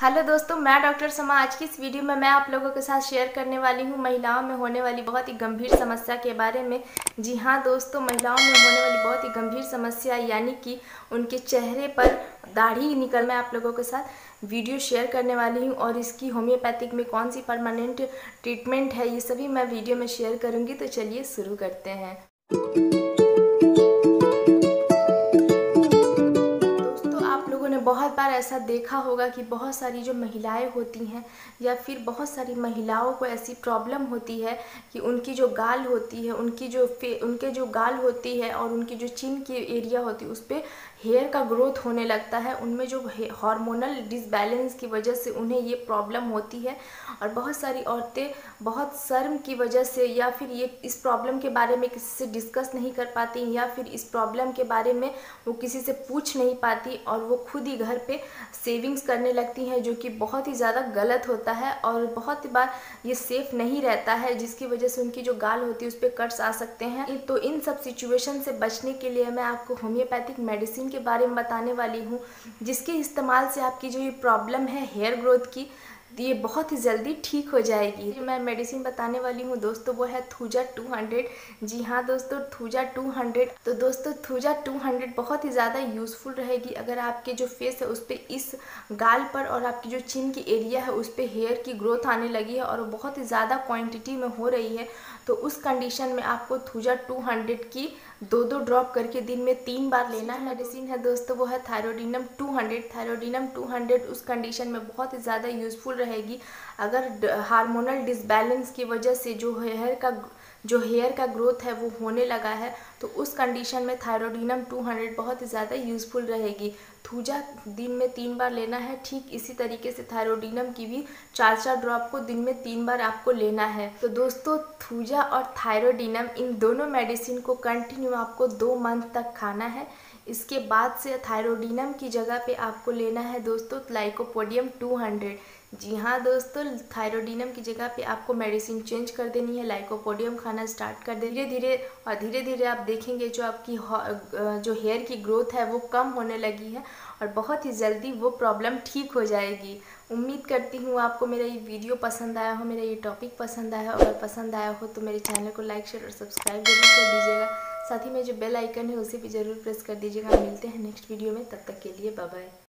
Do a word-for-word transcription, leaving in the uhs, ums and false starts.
Hello दोस्तों, मैं doctor समा। आज की इस वीडियो में मैं आप लोगों के साथ शेयर करने वाली हूँ महिलाओं में होने वाली बहुत ही गंभीर समस्या के बारे में। जी हाँ दोस्तों, महिलाओं में होने वाली बहुत ही गंभीर समस्या यानी कि उनके चेहरे पर दाढ़ी निकल, मैं आप लोगों के साथ वीडियो शेयर करने वाली हूँ और इसकी होम्योपैथिक में कौन सी परमानेंट ट्रीटमेंट है, ये सभी मैं वीडियो में शेयर करूँगी। तो चलिए शुरू करते हैं। बहुत बार ऐसा देखा होगा कि बहुत सारी जो महिलाएं होती हैं या फिर बहुत सारी महिलाओं को ऐसी प्रॉब्लम होती है कि उनकी जो गाल होती है, उनकी जो फे उनके जो गाल होती है और उनकी जो चिन की एरिया होती है उस पर हेयर का ग्रोथ होने लगता है। उनमें जो हार्मोनल डिसबैलेंस की वजह से उन्हें ये प्रॉब्लम होती है और बहुत सारी औरतें बहुत शर्म की वजह से या फिर ये इस प्रॉब्लम के बारे में किसी से डिस्कस नहीं कर पाती या फिर इस प्रॉब्लम के बारे में वो किसी से पूछ नहीं पाती और वो खुद ही घर पे सेविंग्स करने लगती हैं, जो कि बहुत ही ज़्यादा गलत होता है और बहुत बार ये सेफ नहीं रहता है, जिसकी वजह से उनकी जो गाल होती है उस पर कट्स आ सकते हैं। तो इन सब सिचुएशन से बचने के लिए मैं आपको होम्योपैथिक मेडिसिन के बारे में बताने वाली हूँ, जिसके इस्तेमाल से आपकी जो ये प्रॉब्लम है हेयर ग्रोथ की, ये बहुत ही जल्दी ठीक हो जाएगी। मैं मेडिसिन बताने वाली हूँ दोस्तों, वो है थूजा टू हंड्रेड। जी हाँ दोस्तों, थूजा टू हंड्रेड। तो दोस्तों थूजा टू हंड्रेड बहुत ही ज़्यादा यूज़फुल रहेगी अगर आपके जो फेस है उस पर, इस गाल पर और आपकी जो चिन की एरिया है उस पर हेयर की ग्रोथ आने लगी है और बहुत ही ज़्यादा क्वांटिटी में हो रही है। तो उस कंडीशन में आपको थूजा टू हंड्रेड की दो दो ड्रॉप करके दिन में तीन बार लेना है। मेडिसिन है दोस्तों, वो है thyroidinum two hundred. Thyroidinum two hundred उस कंडीशन में बहुत ही ज़्यादा यूज़फुल रहेगी अगर हार्मोनल डिसबैलेंस की वजह से जो हेयर का जो हेयर का ग्रोथ है वो होने लगा है, तो उस कंडीशन में थायरोडीनम टू हंड्रेड बहुत ही ज़्यादा यूज़फुल रहेगी। थूजा दिन में तीन बार लेना है। ठीक इसी तरीके से थायरोडीनम की भी चार चार ड्रॉप को दिन में तीन बार आपको लेना है। तो दोस्तों थूजा और थायरोडीनम इन दोनों मेडिसिन को कंटिन्यू आपको दो मंथ तक खाना है। इसके बाद से थायरोडीनम की जगह पे आपको लेना है दोस्तों लाइकोपोडियम टू हंड्रेड। जी हाँ दोस्तों, थायरोडीनम की जगह पे आपको मेडिसिन चेंज कर देनी है, लाइकोपोडियम खाना स्टार्ट कर दे। धीरे धीरे और धीरे धीरे आप देखेंगे जो आपकी जो हेयर की ग्रोथ है वो कम होने लगी है और बहुत ही जल्दी वो प्रॉब्लम ठीक हो जाएगी। उम्मीद करती हूँ आपको मेरा ये वीडियो पसंद आया हो, मेरा ये टॉपिक पसंद आया हो। अगर पसंद आया हो तो मेरे चैनल को लाइक शेयर और सब्सक्राइब जरूर कर दीजिएगा। साथ ही में जो बेल आइकन है उसे भी ज़रूर प्रेस कर दीजिएगा। मिलते हैं नेक्स्ट वीडियो में, तब तक के लिए बाय बाय।